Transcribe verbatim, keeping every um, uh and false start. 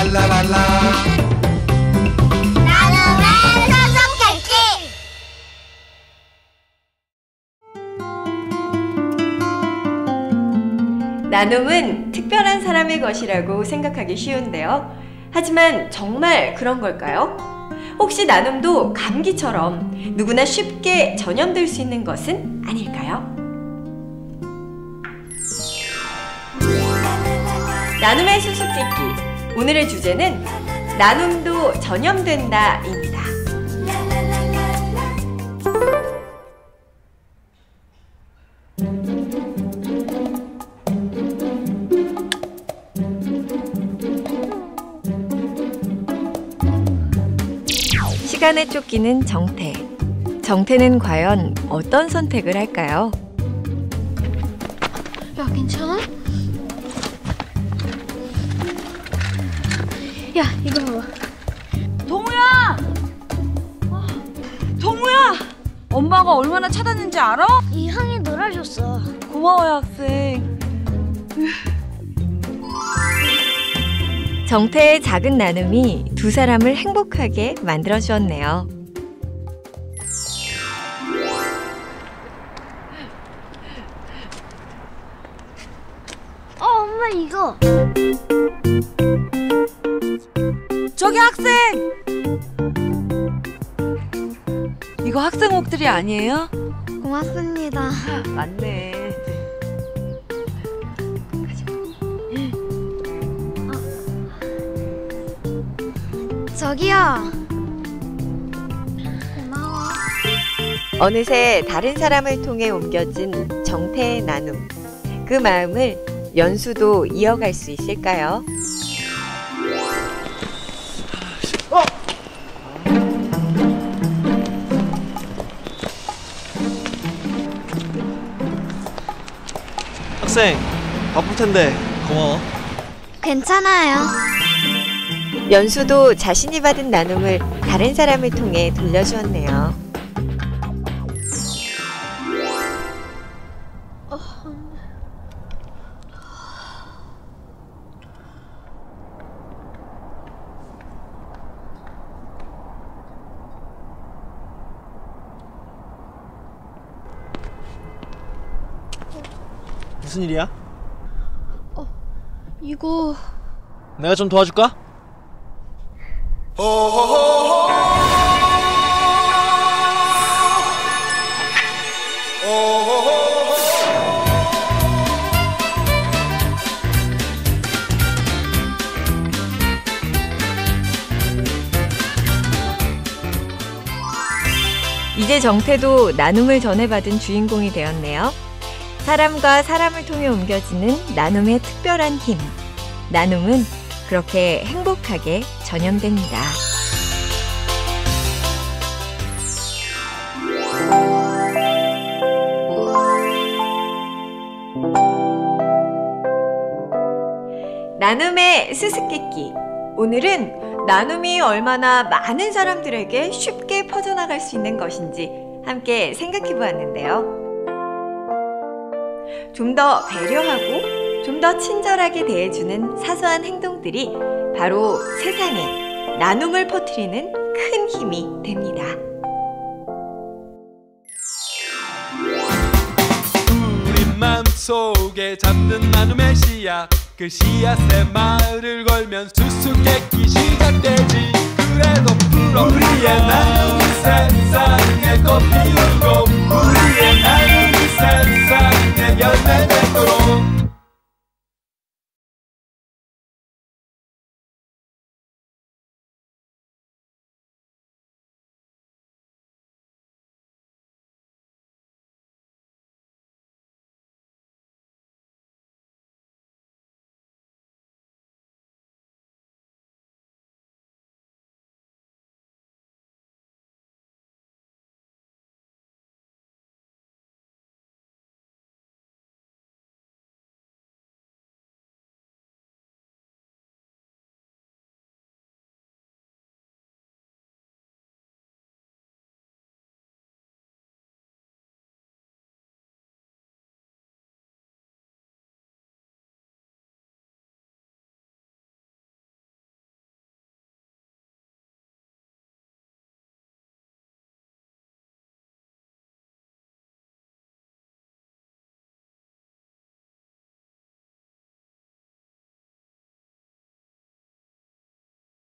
랄라랄라. 나눔의 수수께끼. 나눔은 특별한 사람의 것이라고 생각하기 쉬운데요. 하지만 정말 그런 걸까요? 혹시 나눔도 감기처럼 누구나 쉽게 전염될 수 있는 것은 아닐까요? 나눔의 수수께끼. 오늘의 주제는 나눔도 전염된다입니다. 시간에 쫓기는 정태. 정태는 과연 어떤 선택을 할까요? 야, 괜찮아? 야, 이거 봐봐. 동우야! 동우야! 엄마가 얼마나 찾았는지 알아? 이 형이 놀아줬어. 고마워요, 학생. 정태의 작은 나눔이 두 사람을 행복하게 만들어주었네요. 어, 엄마 이거. 저기 학생! 이거 학생 옷들이 아니에요? 고맙습니다. 맞네. 저기요. 고마워. 어느새 다른 사람을 통해 옮겨진 정태의 나눔. 그 마음을 연수도 이어갈 수 있을까요? 어! 학생, 바쁠 텐데 고마워. 괜찮아요. 연수도 자신이 받은 나눔을 다른 사람을 통해 돌려주었네요. 무슨 일이야? 어, 이거 내가 좀 도와줄까? 이제 정태도 나눔을 전해받은 주인공이 되었네요. 사람과 사람을 통해 옮겨지는 나눔의 특별한 힘. 나눔은 그렇게 행복하게 전염됩니다. 나눔의 수수께끼. 오늘은 나눔이 얼마나 많은 사람들에게 쉽게 퍼져나갈 수 있는 것인지 함께 생각해 보았는데요. 좀 더 배려하고 좀 더 친절하게 대해주는 사소한 행동들이 바로 세상에 나눔을 퍼뜨리는 큰 힘이 됩니다. 우리 마음속에 잡는 나눔의 씨앗, 그 씨앗에 말을 걸면 수수께끼 시작되지. 그래도 풀어 우리의 나눔 세상에 꽃 피우고 우리의 나눔